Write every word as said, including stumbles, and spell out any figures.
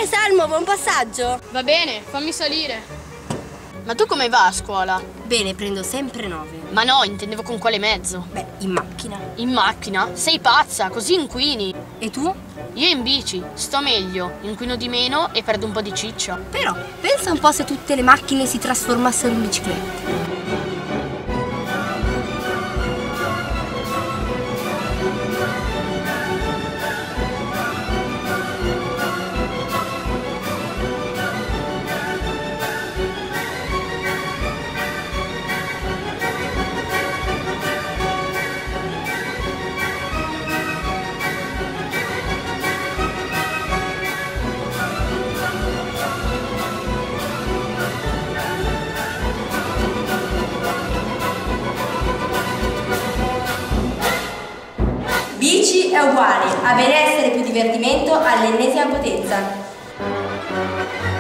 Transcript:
Ehi Salmo, buon passaggio! Va bene, fammi salire. Ma tu come va a scuola? Bene, prendo sempre nove. Ma no, intendevo con quale mezzo. Beh, in macchina. In macchina? Sei pazza, così inquini. E tu? Io in bici, sto meglio, inquino di meno e perdo un po' di ciccia. Però, pensa un po' se tutte le macchine si trasformassero in biciclette. Bici è uguale a benessere più divertimento all'ennesima potenza.